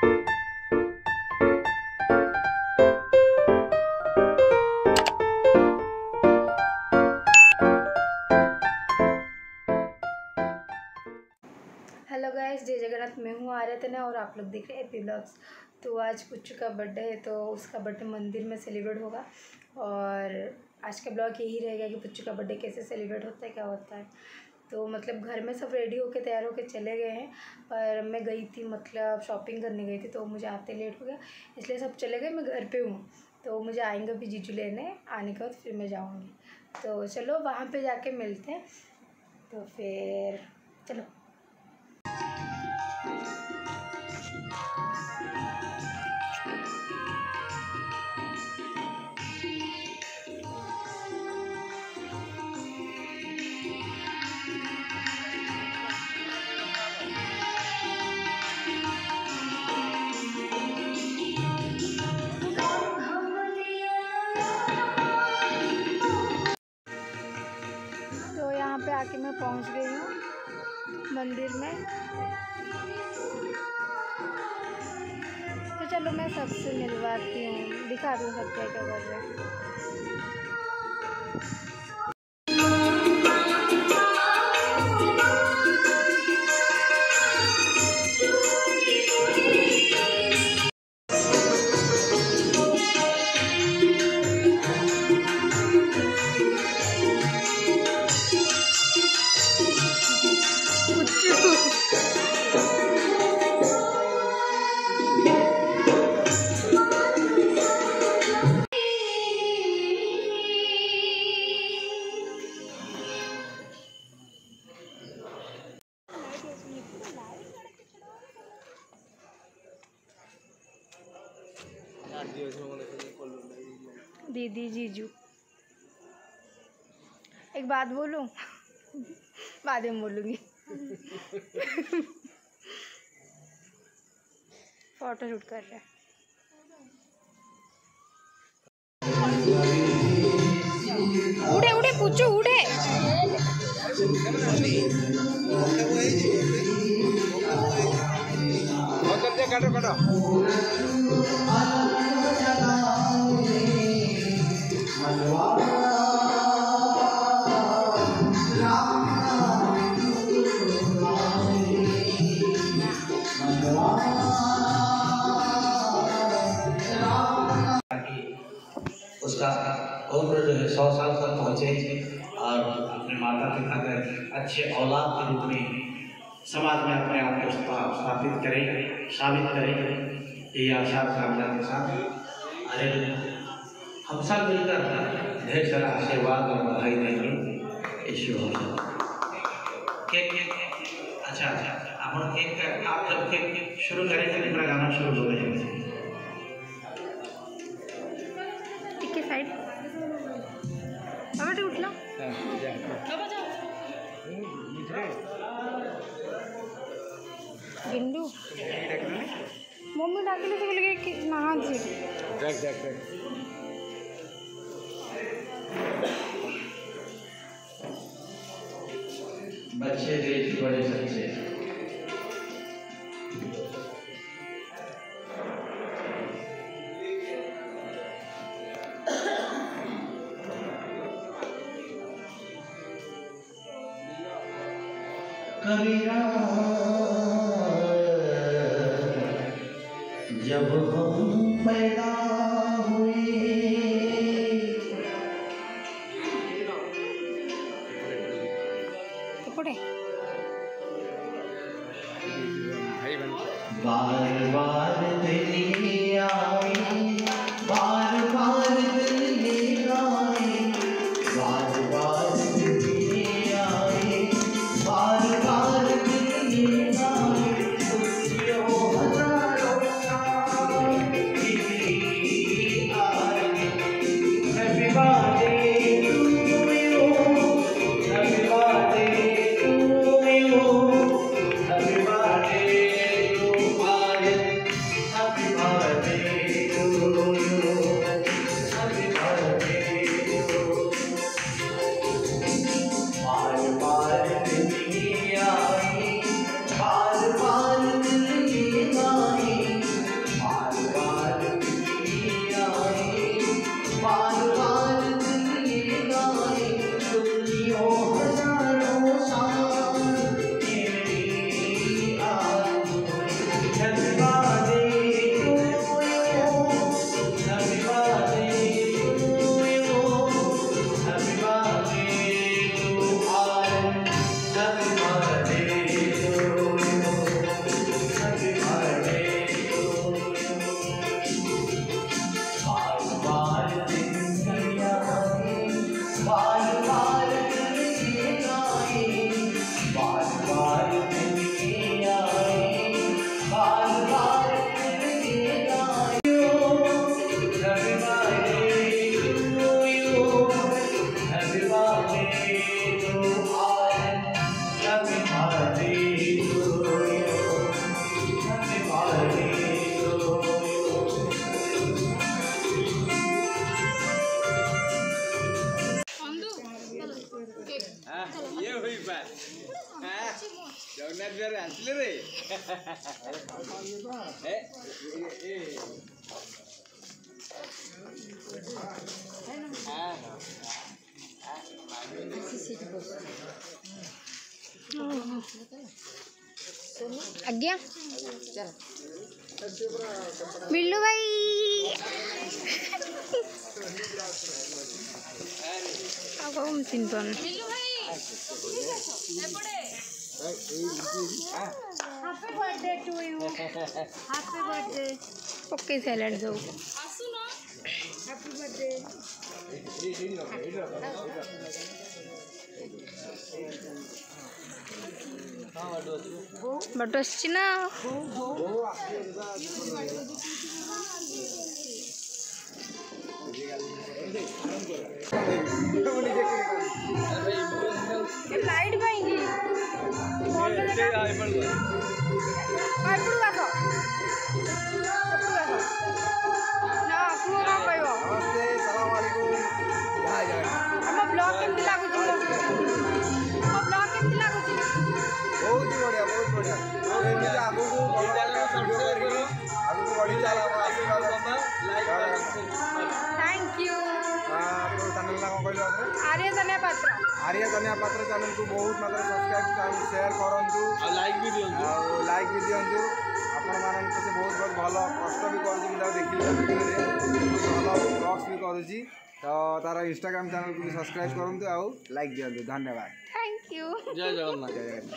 Hello guys, जय जगन्नाथ। मैं हूँ आराधना और आप लोग देख रहे हैं एपी ब्लॉग्स। तो आज पुच्चू का बर्थडे है, तो उसका बर्थडे मंदिर में सेलिब्रेट होगा। और आज का ब्लॉग यही रहेगा कि पुच्चू का बर्थडे कैसे सेलिब्रेट होता है, क्या होता है। तो मतलब घर में सब रेडी होके तैयार होके चले गए हैं, पर मैं गई थी, मतलब शॉपिंग करने गई थी, तो मुझे आते लेट हो गया, इसलिए सब चले गए। मैं घर पे हूँ, तो मुझे आएंगे भी जीजू लेने, आने के बाद फिर मैं जाऊँगी। तो चलो वहाँ पे जाके मिलते हैं। तो फिर चलो। तो यहाँ पे आके मैं पहुँच गई हूँ मंदिर में। तो चलो मैं सबसे मिलवाती हूँ, दिखा दूँ सब क्या क्या कर रहे हैं। दीदी जीजू, एक बात बोलूं? बाद में बोलूँगी। फोटो शूट कर रहे हैं। उड़े उड़े पूछो, उड़े। उसका उम्र जो है 100 साल तक पहुँचे और अपने माता पिता के अच्छे औलाद के रूप में समाज में अपने आप को स्थापित करें, साबित करें, ये आशा कामना के साथ अरे हम सब मिलकर ढेर सारा आशीर्वाद और बधाई देंगे। ईश्वर केक अच्छा हम केक आप जब केक शुरू करेंगे मेरा गाना शुरू हो जाएगा। साइड बाबा उठ लो। बिंदु मम्मी डाकिले से बोले कि नहा जी बच्चे देश बड़े सच्चे। कबीरा जब हम पैदा हुए बार बार दिल आए, बार बार दिल आए, बार बार दिल आए, बार बार दिल आए, खुशियों हजारों साल की आए। Happy birthday to you, happy birthday to you, happy birthday to Aryan, happy birthday आज्ञा बिल्लू भाई हम Chintan happy birthday to you happy birthday okay silent दो हैप्पी बर्थडे बट आसछि ना लाइट पाएंगे ब्लॉग केमती लागुची ब्लॉग केमती लागुची बहुत बढ़िया थैंक यू चैनल ना कौन कहलु आर्य धनिया पात्र चैनल को बहुत मात्रा सब्सक्राइब शेयर करूँ लाइक भी दिखाँ आपण मान से बहुत भल कष्ट भी कर देखिए भल ब्लॉग्स भी करुँची तो तार इंस्टाग्राम चैनल को भी सब्सक्राइब करूँ आउ लाइक दिखाँ धन्यवाद थैंक यू जय जगन्नाथ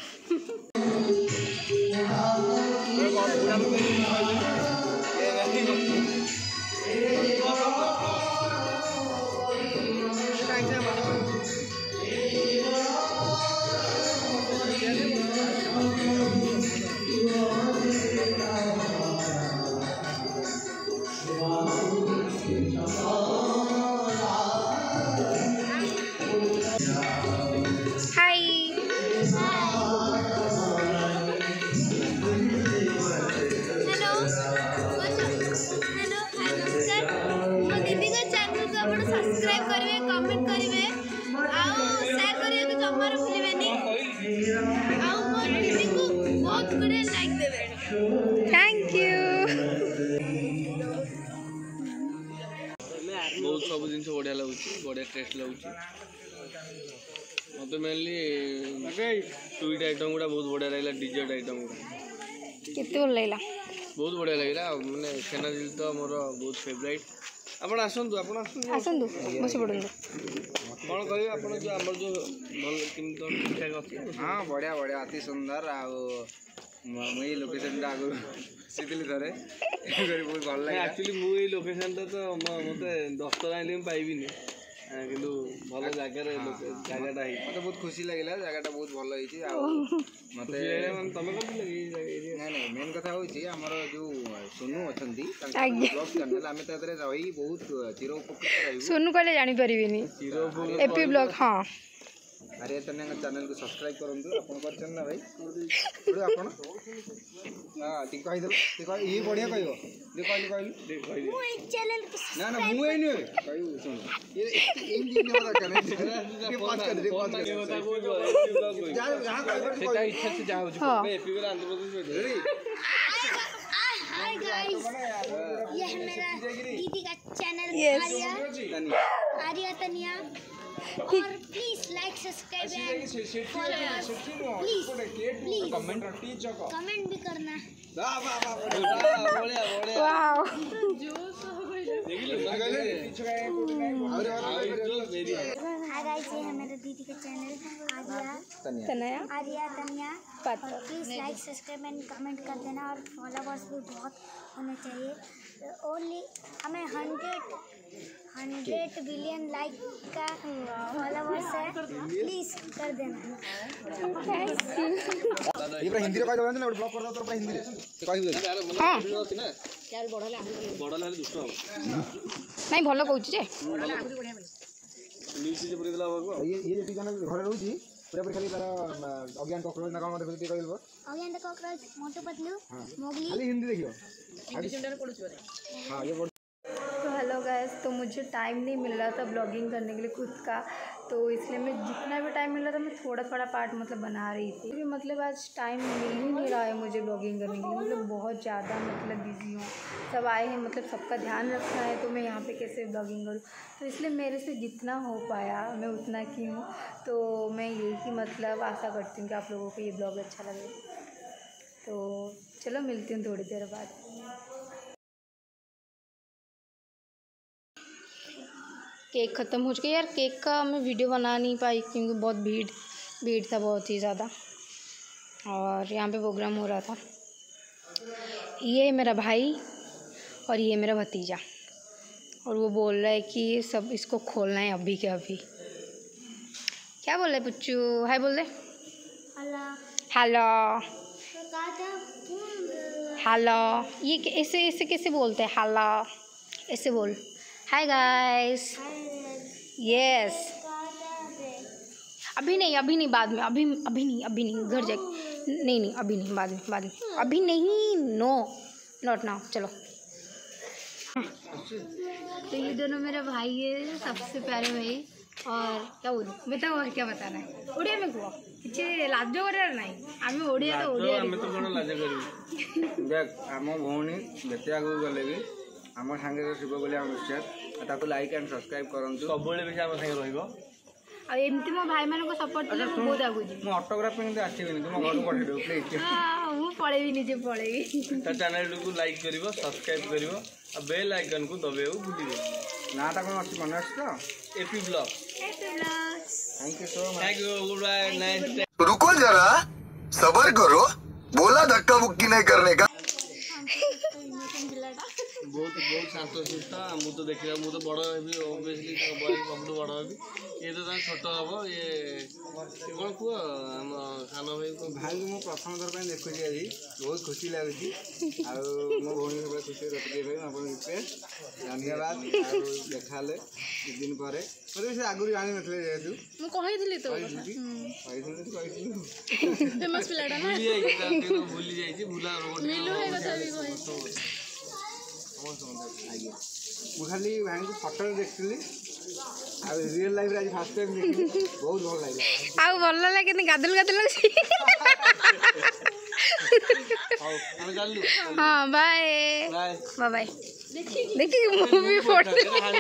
सब्सक्राइब करेंगे कमेंट करेंगे शेयर करेंगे तो जमार भूलें को बहुत गुड़े लाइक देवे थैंक यू बहुत सब जिन बढ़िया लगुच बढ़िया टेस्ट लगुच मत मेनली स्वीट आइटम गुड़ा बहुत बढ़िया लगे डिजर्ट आइटम गुड़ा केते भल लागला बहुत बढ़िया लगे मैंने छेना झिल तो मोर बहुत फेवरेट आपण आसतु आसतु बस पड़ू कौन कह जो आम जो भल ठीक ठाक अच्छी हाँ बढ़िया बढ़िया अति सुंदर मुझे लोकेशन आगे सीखी थे बहुत भल लगे एक्चुअली मुझे लोकेशन तो मत 10 थर आइले पाइबी किंतु भल जगह जगहटा मत बहुत खुशी लगे जगहटा बहुत भल मत तुम कौन नहीं मेन कथा हूँ जो सोनू अच्छा ब्लॉग चैनल आम रही बहुत चिर उपकृत रही सोनू कहले जानी परिबिनी एपी ब्लॉग हाँ आर्य तन्या चैनल को सब्सक्राइब करूँ आप ना भाई आपण हाँ ये बढ़िया कह ना ना मुझे शुण इच्छा से जहाँ हाय गाइस ये है मेरा दीदी का चैनल आर्या तन्या और please like subscribe and please comment भी करना वाओ हाय गाइस ये है मेरा दीदी का channel Arya Tanya Patra please like subscribe and comment कर देना और फॉलोवर्स भी बहुत होने चाहिए ओनली हमें 100 बिलियन लाइक का फॉलोवर्स है प्लीज कर देना ये पूरा हिंदी रे कह दो ना ब्लॉग कर दो तो पूरा हिंदी रे कह दो हां चार बड़ा दुष्ट हम नहीं भलो कहूची जे न्यूज से पूरी दिला बाबू ये टी चैनल घरे रहउची पूरा पूरी खाली तारा अज्ञान कॉकरोच ना काम देखि कहलबो अज्ञान कॉकरोच मोटू पतलू मोगली खाली हिंदी देखियो हां ये तो हेलो गाइस तो मुझे टाइम नहीं मिल रहा था ब्लॉगिंग करने के लिए खुद का तो इसलिए मैं जितना भी टाइम मिल रहा था मैं थोड़ा थोड़ा पार्ट मतलब बना रही थी, क्योंकि मतलब आज टाइम मिल ही नहीं रहा है मुझे ब्लॉगिंग करने के लिए, मतलब बहुत ज़्यादा मतलब बिज़ी हूँ। सब आए हैं, मतलब सबका ध्यान रखना है, तो मैं यहाँ पे कैसे ब्लॉगिंग करूँ, तो इसलिए मेरे से जितना हो पाया मैं उतना की हूँ। तो मैं यही मतलब आशा करती हूँ कि आप लोगों को ये ब्लॉग अच्छा लगे। तो चलो मिलती हूँ थोड़ी देर बाद। केक ख़त्म हो चुका है यार, केक का मैं वीडियो बना नहीं पाई क्योंकि बहुत भीड़ था बहुत ही ज़्यादा, और यहाँ पे प्रोग्राम हो रहा था। ये मेरा भाई और ये मेरा भतीजा, और वो बोल रहा है कि सब इसको खोलना है अभी के अभी। क्या बोल रहे पुच्चू, हाय बोल दे। हेलो हेलो, ये ऐसे कैसे बोलते हैं हेलो, ऐसे बोल। Hi guys, yes. अभी नहीं बाद में, अभी नहीं, घर जा, नहीं अभी नहीं, बाद में, अभी नहीं, नॉट नाउ। चलो। तो ये दोनों मेरा भाई है, सबसे प्यारे भाई। और क्या बोलूँ, बताओ और क्या बताना है। ओडिया में कुह किसी लाज कर नहीं, आम ओडिया तो ओडिया आम तो कौन लाज कर देख आम भौणी जिते आगे गले भी आम सांगे शिव बोली आम विश्वास ताको लाइक एंड सब्सक्राइब करूँ सब भी आम सागे रही। एमती मो भाई मान सपोर्ट थे बहुत आगू जी। ऑटोग्राफ आसबिनी तुम घर को पठेदेव प्लीज। मुझे पलैबी निजे पलैबी। चैनल को लाइक करिवो, सब्सक्राइब करिवो और बेल आइकन को दबाइबो भूलिबे। नाटा कौन अच्छी मन तो एपी blog. Thank you so much. Thank you, goodbye, nice. रुको जरा, सबर करो, बोला धक्का मुक्की नहीं करने का। बहुत शांतशिष्ट। मु तो देखा मु तो बड़ हेबी ओबियसली बॉय सब बड़ हेबी। ये तो छोट हम ये कौन कह आम सान भाई को भाई को प्रथम थर पर देखुची आज बहुत खुशी लगे। मो भौणी सब खुशी रखिए आप धन्यवाद। देखा दिन पर मतलब से आगुरी जानी नथिले जेहेतु कही तो फेमस पिलाटा ना भूली जाइए भूला मु खाली भाई को फटो देखी आ रियल लाइफ आज फर्स्ट टाइम देखी बहुत भल लगे। आउ भल लगे कि गादल अछि। हाँ बाय बाय बाय। देखिए मूवी फोटो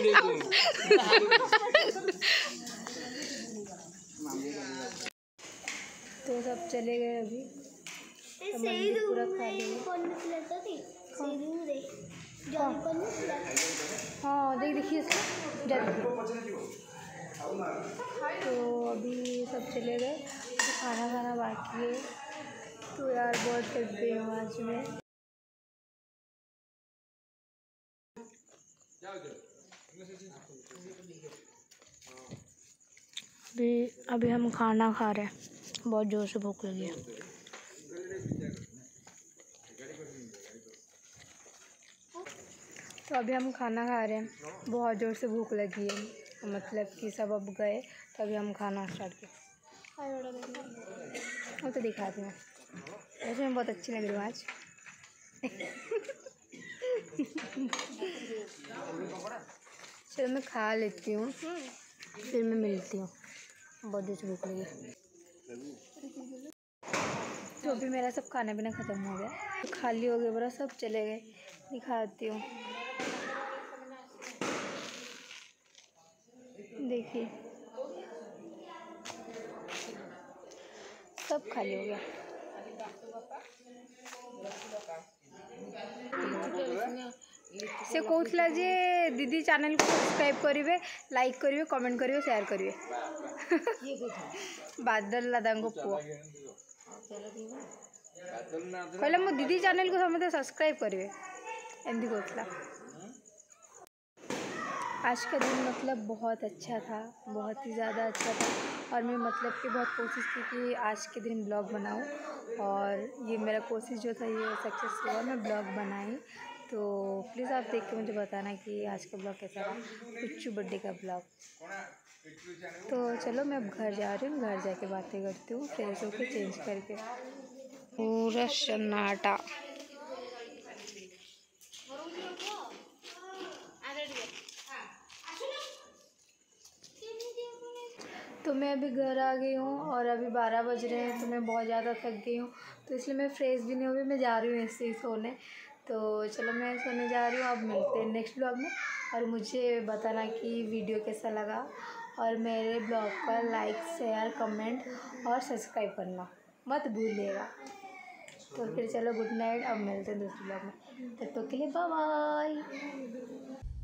तो सब चले गए अभी, तो मंदिर पूरा खाली है। हाँ देखिए तो अभी सब चले गए, तो खाना बाकी है। तो यार बहुत थक गई हूँ आज में। अभी हम खाना खा रहे हैं, बहुत ज़ोर से भूख लगी है। तो अभी हम खाना खा रहे हैं, बहुत ज़ोर से भूख लगी है, मतलब कि सब अब गए तो अभी हम खाना स्टार्ट किए। वो तो दिखाती हूँ, वैसे मैं बहुत अच्छी लग रही हूँ आज। चलो मैं खा लेती हूँ, फिर मैं मिलती हूँ, बहुत ज़ोर से भूख लगी। तो अभी मेरा सब खाना पीना ख़त्म हो गया, तो खाली हो गया पूरा, सब चले गए। दिखाती हूँ, देखिए सब खाली हो गया। से कहूला जे दीदी चैनल को सब्सक्राइब करेंगे, लाइक करेंगे, कमेंट करेंगे, शेयर करेंगे। बादल दादा को पुआ कहला मो दीदी चैनल को समझते सब्सक्राइब करेंगे, एमती कहला। आज का दिन मतलब बहुत अच्छा था, बहुत ही ज़्यादा अच्छा था, और मैं मतलब कि बहुत कोशिश की कि आज के दिन ब्लॉग बनाऊं, और ये मेरा कोशिश जो था ये सक्सेस हुआ, मैं ब्लॉग बनाई। तो प्लीज़ आप देख के मुझे बताना कि आज का ब्लॉग कैसा रहा, पुच्चू बर्थडे का ब्लॉग। तो चलो मैं अब घर जा रही हूँ, घर जाके बातें करती हूँ, फ्रेश होकर चेंज करके। पूरा सन्नाटा। तो मैं अभी घर आ गई हूँ और अभी 12 बज रहे हैं, तो मैं बहुत ज़्यादा थक गई हूँ, तो इसलिए मैं फ्रेश भी नहीं हुई, मैं जा रही हूँ ऐसे ही सोने। तो चलो मैं सोने जा रही हूँ, अब मिलते हैं नेक्स्ट ब्लॉग में। और मुझे बताना कि वीडियो कैसा लगा, और मेरे ब्लॉग का लाइक शेयर कमेंट और सब्सक्राइब करना मत भूलिएगा। तो फिर चलो गुड नाइट, अब मिलते हैं दूसरे ब्लॉग में, तब तक के लिए बाय बाय।